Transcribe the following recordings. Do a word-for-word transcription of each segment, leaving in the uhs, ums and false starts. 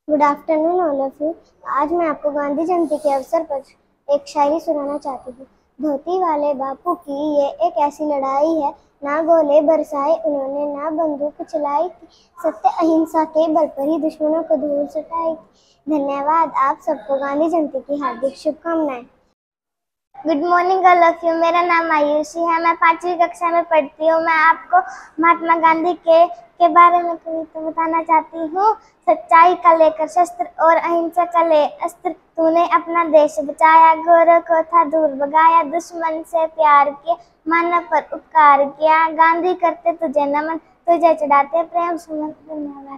Good afternoon all of you. आज मैं आपको गांधी जयंती के अवसर पर एक शायरी सुनाना चाहती हूँ। धोती वाले बापू की ये एक ऐसी लड़ाई है, ना गोले बरसाए उन्होंने, ना बंदूक चलाई थी, सत्य अहिंसा के बल पर ही दुश्मनों को दूर सटाई थी। धन्यवाद। आप सबको गांधी जयंती की हार्दिक शुभकामनाएं। Good morning all of you. मेरा नाम आयुषी है, मैं पांचवी कक्षा में पढ़ती हूँ। मैं आपको महात्मा गांधी के के बारे में कविता बताना चाहती हूँ। सच्चाई का लेकर शस्त्र और अहिंसा का ले अस्त्र, तूने अपना देश बचाया, गोरों को था दूर भगाया, दुश्मन से प्यार किया, मानव पर उपकार किया। गांधी करते तुझे नमन, तुझे चढ़ाते प्रेम सुमन। धन्यवाद।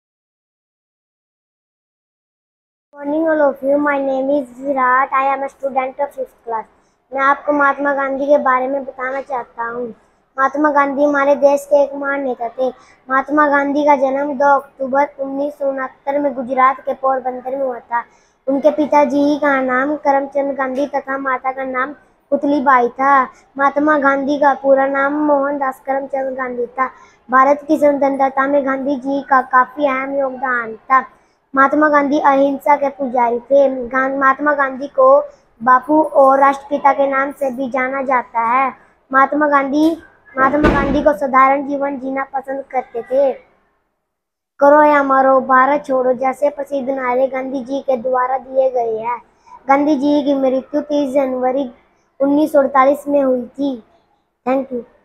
Morning all of you. My name is Virat. I am a student of fifth class. मैं आपको महात्मा गांधी के बारे में बताना चाहता हूँ। महात्मा गांधी हमारे देश के एक महान नेता थे। महात्मा गांधी का जन्म दो अक्टूबर उन्नीस सौ उनहत्तर में गुजरात के पोरबंदर में हुआ था। उनके पिताजी का नाम करमचंद गांधी तथा माता का नाम पुतलीबाई था। महात्मा गांधी का पूरा नाम मोहनदास करमचंद गांधी था। भारत की स्वतंत्रता में गांधी जी का काफी अहम योगदान था। महात्मा गांधी अहिंसा के पुजारी थे। महात्मा गांधी को बापू और राष्ट्रपिता के नाम से भी जाना जाता है। महात्मा गांधी महात्मा गांधी को साधारण जीवन जीना पसंद करते थे। करो या मरो, भारत छोड़ो जैसे प्रसिद्ध नारे गांधी जी के द्वारा दिए गए हैं। गांधी जी की मृत्यु तीस जनवरी उन्नीस सौ अड़तालीस में हुई थी। Thank you.